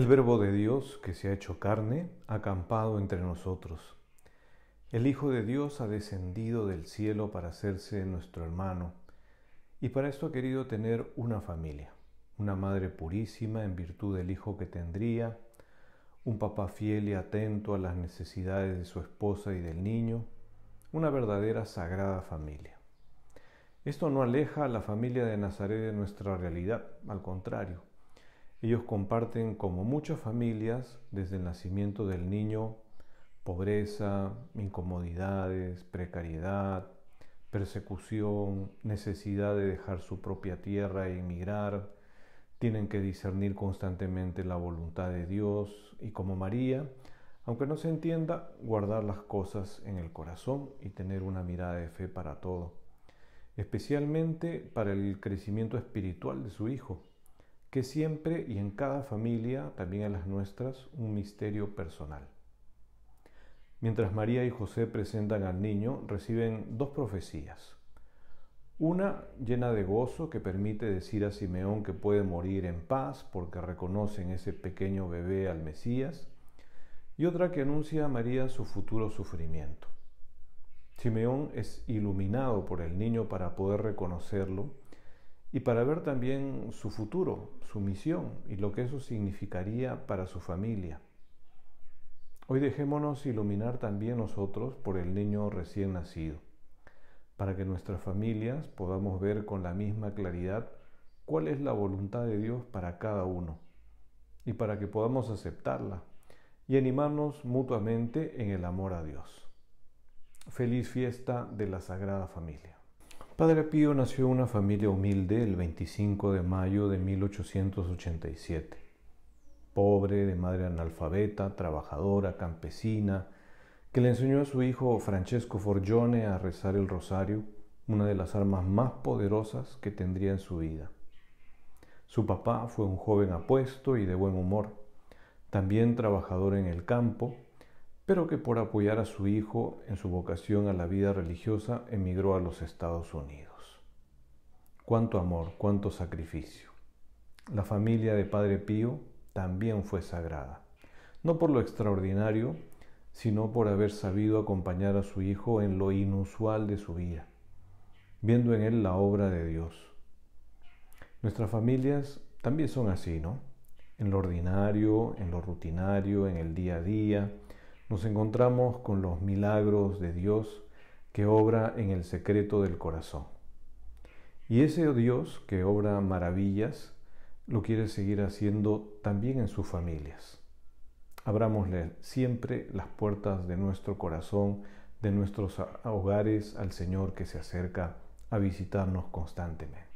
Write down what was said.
El Verbo de Dios, que se ha hecho carne, ha acampado entre nosotros. El Hijo de Dios ha descendido del cielo para hacerse nuestro hermano, y para esto ha querido tener una familia, una madre purísima en virtud del hijo que tendría, un papá fiel y atento a las necesidades de su esposa y del niño, una verdadera sagrada familia. Esto no aleja a la familia de Nazaret de nuestra realidad, al contrario. Ellos comparten, como muchas familias, desde el nacimiento del niño, pobreza, incomodidades, precariedad, persecución, necesidad de dejar su propia tierra e emigrar. Tienen que discernir constantemente la voluntad de Dios y, como María, aunque no se entienda, guardar las cosas en el corazón y tener una mirada de fe para todo, especialmente para el crecimiento espiritual de su hijo, que siempre y en cada familia, también en las nuestras, un misterio personal. Mientras María y José presentan al niño, reciben dos profecías. Una llena de gozo que permite decir a Simeón que puede morir en paz porque reconoce en ese pequeño bebé al Mesías, y otra que anuncia a María su futuro sufrimiento. Simeón es iluminado por el niño para poder reconocerlo y para ver también su futuro, su misión y lo que eso significaría para su familia. Hoy dejémonos iluminar también nosotros por el niño recién nacido, para que nuestras familias podamos ver con la misma claridad cuál es la voluntad de Dios para cada uno y para que podamos aceptarla y animarnos mutuamente en el amor a Dios. Feliz fiesta de la Sagrada Familia. Padre Pío nació en una familia humilde el 25 de mayo de 1887. Pobre, de madre analfabeta, trabajadora, campesina, que le enseñó a su hijo Francesco Forgione a rezar el rosario, una de las armas más poderosas que tendría en su vida. Su papá fue un joven apuesto y de buen humor, también trabajador en el campo, pero que por apoyar a su hijo en su vocación a la vida religiosa emigró a los Estados Unidos. Cuánto amor, cuánto sacrificio. La familia de Padre Pío también fue sagrada, no por lo extraordinario, sino por haber sabido acompañar a su hijo en lo inusual de su vida, viendo en él la obra de Dios. Nuestras familias también son así, ¿no? En lo ordinario, en lo rutinario, en el día a día, nos encontramos con los milagros de Dios que obra en el secreto del corazón. Y ese Dios que obra maravillas lo quiere seguir haciendo también en sus familias. Abrámosle siempre las puertas de nuestro corazón, de nuestros hogares al Señor que se acerca a visitarnos constantemente.